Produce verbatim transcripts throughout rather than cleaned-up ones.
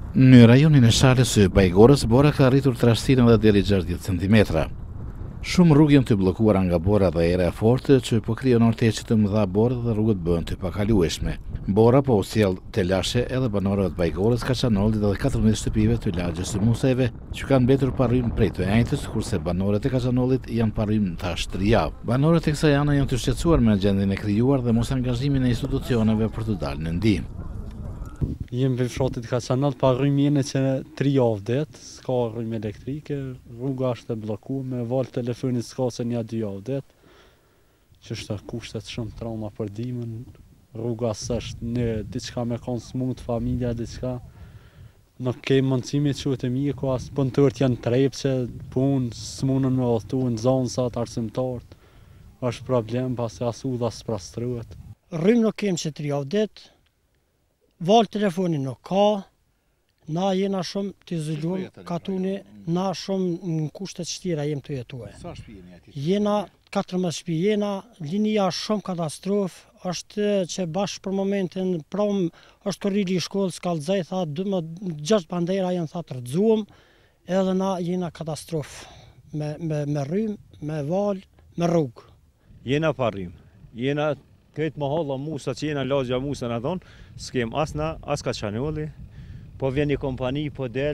Në rajonin e Shalës së Bajgorës, bora ka arritur trashësinë edhe deri gjashtëdhjetë centimetra. Shumë rrugë janë të bllokuara nga bora dhe era e fortë që po krijon orteqe të mëdha borë dhe rrugët bëhen të pakalueshme. Bora po u sjell të lashe edhe banorëve të Bajgorës, Kaçanollit dhe katërmbëdhjetë shtëpive të lagjes së Museve që kanë mbetur pa rrymë prej të njëjtës, kurse banorët e Kaçanollit janë pa rrymë tash tre javë. Banorët e kësaj ane janë të shqetësuar me gjendjen e krijuar dhe mos angazhimin e institucioneve për të dalë në ndihmë. Jem për fshatit Kaçanoll, pa rrymë jene që tri javë det, s'ka rrymë elektrike, rruga është e bllokuar, me val telefonit s'ka se një dy javë det, që është kushtet shumë trauma për dimën, rruga s'është në diçka me konsumut, familja diçka, nuk kemë mundësimi që të mjeku, as punëtorët janë trepçe, punë, s'munën me udhëtu në zonësat, arsimtarët, është problem, pasi as udha s'prastruhet. Rrymë nuk kemë që tri javë det, val telefoni nuk ka, na jena shumë të izoluar, katuni, na shumë në kushtet shtira jem të jetue. Sa shtëpi jeni aty? Jena katërmbëdhjetë shtëpi jena, linia shumë katastrofë, është që bashkë për momentin prom është korrili i shkollës kallëzoj, tha gjashtë bandera janë tha të rëdzuam, edhe na jena katastrofë, me, me, me rrymë, me val, me rrugë. Jena pa rrymë, jena këtë mahalla musa që jena lagja musa në thonë, s'kem asna, as Kaçanolli, po vjen një kompani, po del,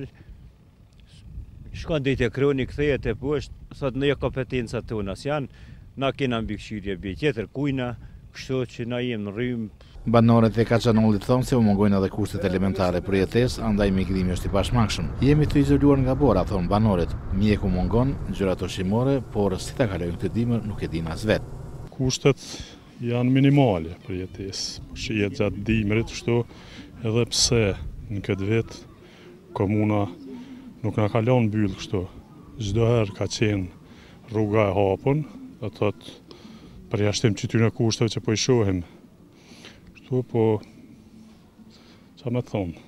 shkon dhe të kroni, këthejet e poshtë, thot në jo kompetencat tona s'janë, na kena mbikëqyrje bje tjetër kujna, kështu që na jem në rrymë. Banorët e Kaçanollit thonë se u mungojnë edhe kushtet elementare për jetesë, andaj migrimi është i pashmangshëm. Jemi të izoluar nga bora, thonë banorët. Mjeku mungon, gjërat ushqimore, por si ta kalojnë këtë dimër nuk e din as vetë. Kushtet janë minimale për jetesë, që jetë gjatë dimrit, kështu edhe pse në këtë vit komuna nuk na ka lënë mbyll kështu. Çdo herë ka qenë rruga e hapun, do thotë përjashtim këtyre kushteve që po i shohim. Kështu po çfarë më thon?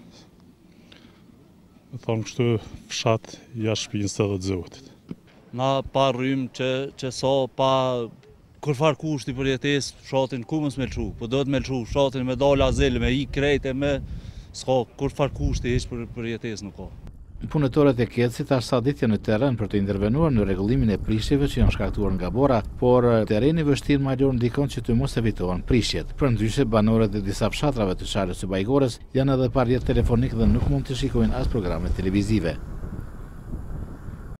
Më thon kështu fshat jashtë shpinës së Zotit. Na pa rrymë që që sa pa kurfar kushti për jetesë, fshatin ku mos me lçu, po do të me lçu fshatin me dal azel, me i krejt e me s'ka kurfar kushti hiç për për jetesë nuk ka. Punëtorët e Kecit tash sa ditë janë në terren për të intervenuar në rregullimin e prishjeve që janë shkaktuar nga bora, por terreni vështirë major ndikon që të mos evitohen prishjet. Përndryshe, banorët e disa fshatrave të Shalës së Bajgorës janë edhe pa rrjet telefonik dhe nuk mund të shikojnë as programe televizive.